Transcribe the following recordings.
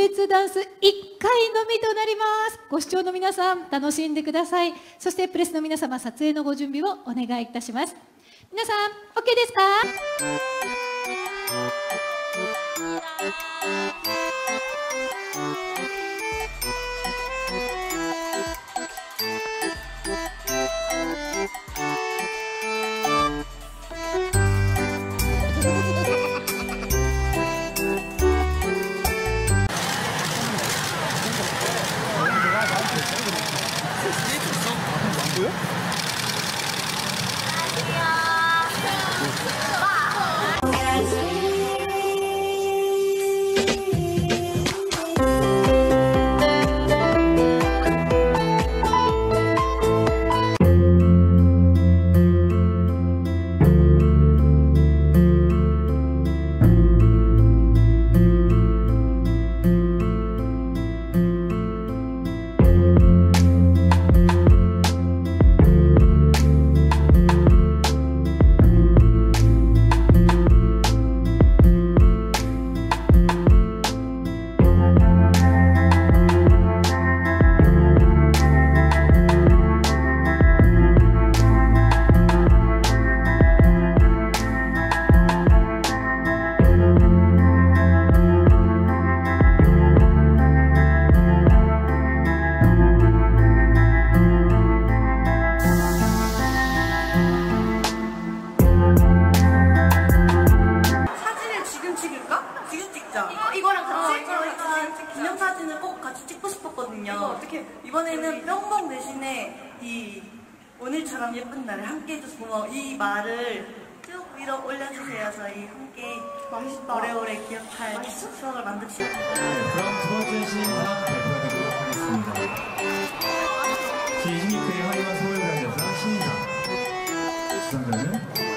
列ダンス1回のみとなります。ご視聴の皆さん楽しんでください。そしてプレスの皆様、撮影のご準備をお願いいたします。皆さん OK ですか？ 이거랑 같이 기념사진을 꼭 같이 찍고 싶었거든요. 어떻게 이번에는 뿅봉 대신에 이 오늘처럼 예쁜 날에 함께 해줘서 고마워 이 말을 쭉 위로 올려주세요. 저희 함께 맛있다. 오래오래 기억할 추억을 만듭시다. 그럼 두 번째 신인상 발표드리도록 하겠습니다. 제26회 화이와 서울대학에서 신인상 수상자는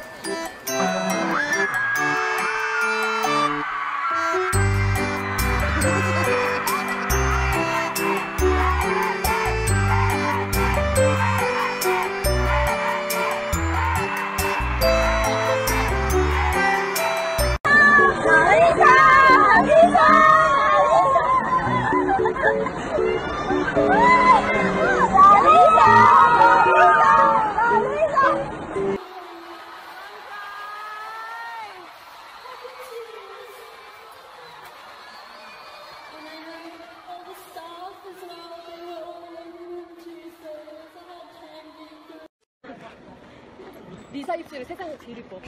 리사 입술이 세상에 제일 이뻐.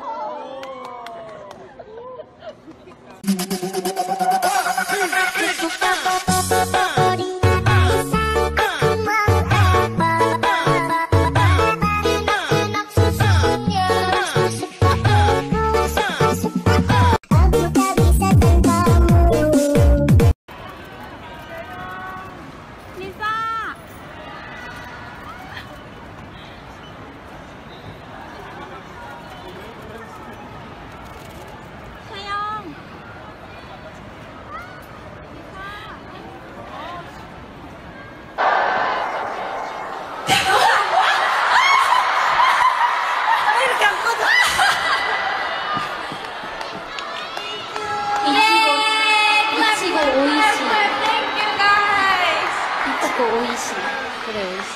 그래, 오이시.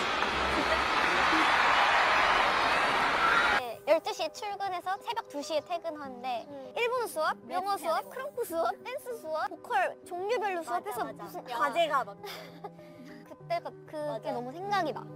12시에 출근해서 새벽 2시에 퇴근하는데 일본어 수업, 영어 수업, 크럼프 수업, 댄스 수업, 보컬 종류별로 수업해서 무슨 과제가 막 그때가 그게 너무 생각이 나.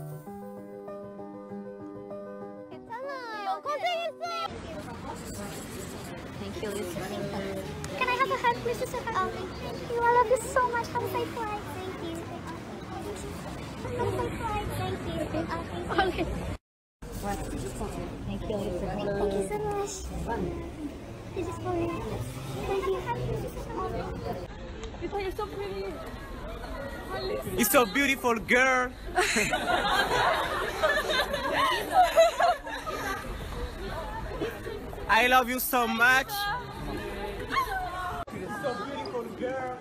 괜찮아요. 고생했어요. Thank you, Lisa. Can I have a hug, please? Just a hug. Thank you. I love you so much. Have a safe flight. Thank you. Have a safe flight. Thank you. Okay. Thank you, Lisa. Thank you so much. This is for you. Thank you. Lisa, you're so pretty. You're so beautiful, girl. I love you so much. You're so beautiful, girl.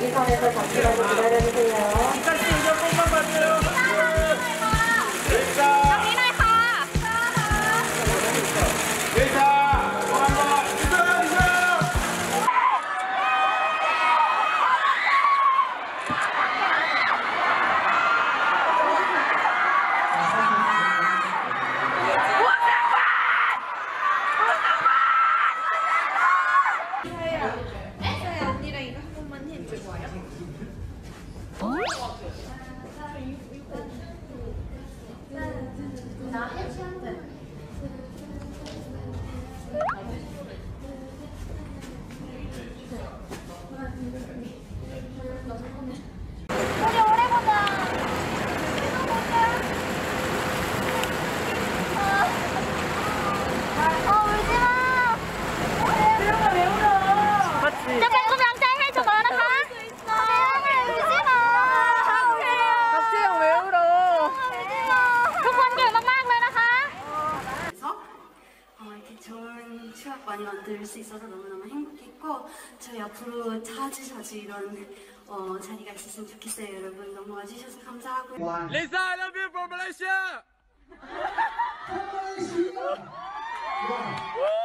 대기선에서 잠시만 기다려주세요. 이탈씨 의자 조금만 봐줘요. 의자. 의자. 또 한 번. 의자. 우리 오래 보자. 울지 마. 세영아 왜 울어? 같이. จะเป็นกำลังใจให้เสมอนะคะ울지 마. 박재영 왜 울어? ทุกคนเก่งมากๆเลยนะคะ 그래서 이렇게 좋은 추억 많이 만들 수 있어서 너무너무 행복했고 저희 앞으로 자주 이런 자리가 있었으면 좋겠어요. 여러분 너무 와주셔서 감사하고요. Lisa, I love you from Malaysia.